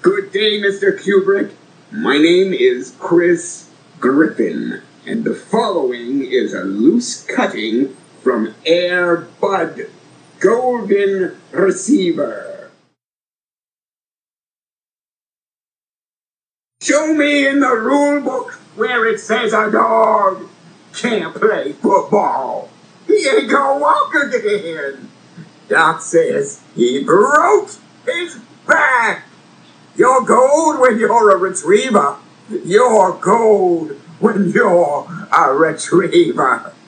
Good day, Mr. Kubrick. My name is Chris Griffin, and the following is a loose cutting from Air Bud Golden Receiver. Show me in the rule book where it says a dog can't play football. He ain't gonna walk again. Doc says he broke his back. You're gold when you're a retriever. You're gold when you're a retriever.